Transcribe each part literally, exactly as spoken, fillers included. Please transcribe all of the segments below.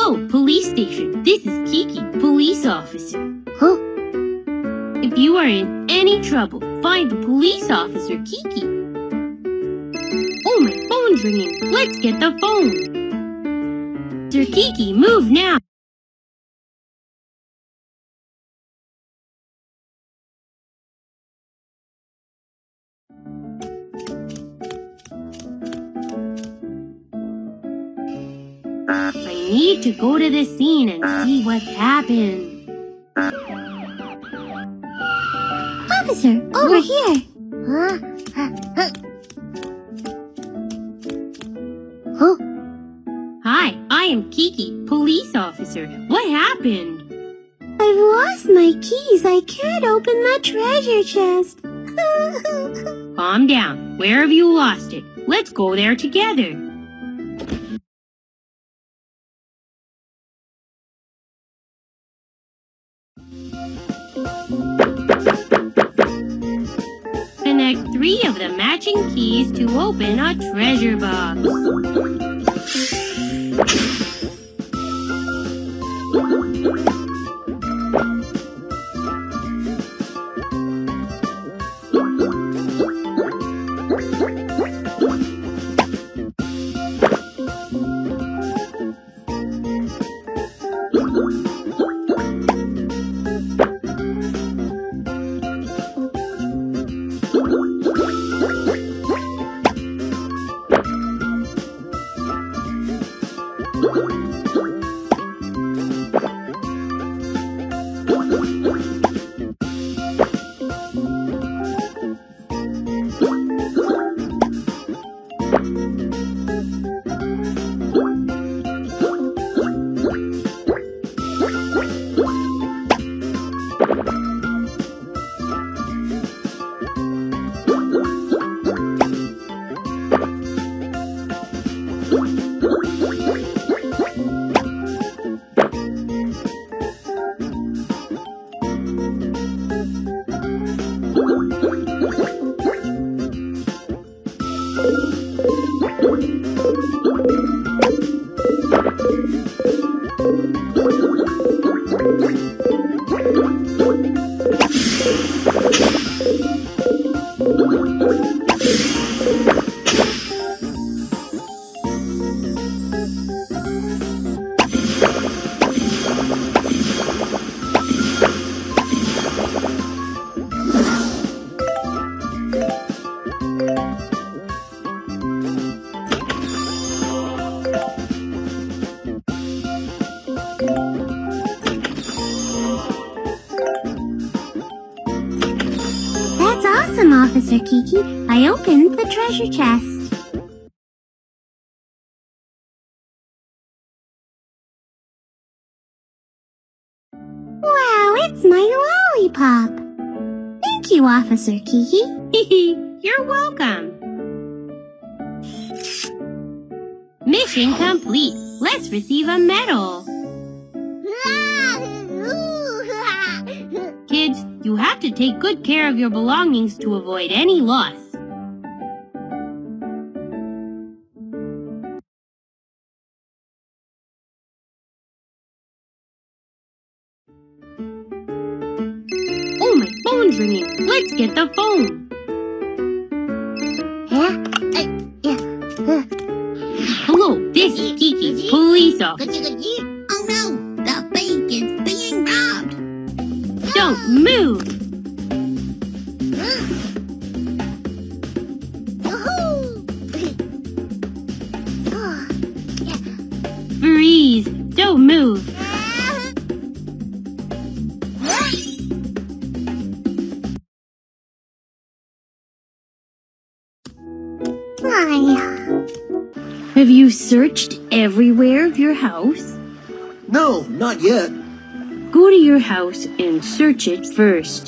Hello, police station. This is Kiki, police officer. Huh? If you are in any trouble, find the police officer, Kiki. Oh, my phone's ringing. Let's get the phone. Sir Kiki, move now. I need to go to the scene and see what's happened. Officer, over here. Huh? Huh? Huh? Hi, I am Kiki, police officer. What happened? I've lost my keys. I can't open the treasure chest. Calm down. Where have you lost it? Let's go there together. Connect three of the matching keys to open a treasure box. That's awesome, Officer Kiki. I opened the treasure chest. Wow, it's my lollipop. Thank you, Officer Kiki. You're welcome. Mission complete. Let's receive a medal. Kids, you have to take good care of your belongings to avoid any loss. Oh, my phone's ringing. Let's get the phone. Huh? Uh, yeah. Uh. Hello, this is Kiki, police officer. Oh no! The bank is being robbed! Don't move! Freeze! Don't move! Have you searched everywhere of your house? No, not yet. Go to your house and search it first.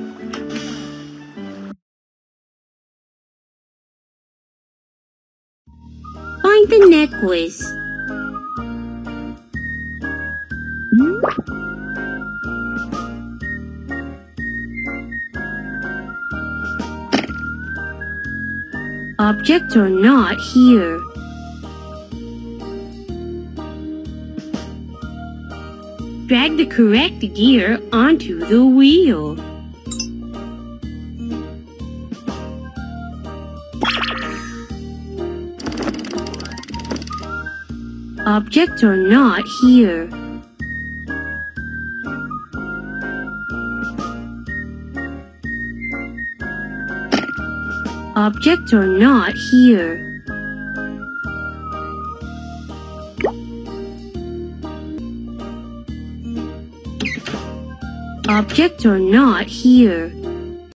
Find the necklace. Objects are not here. Drag the correct gear onto the wheel. Objects are not here. Objects are not here. Objects are not here.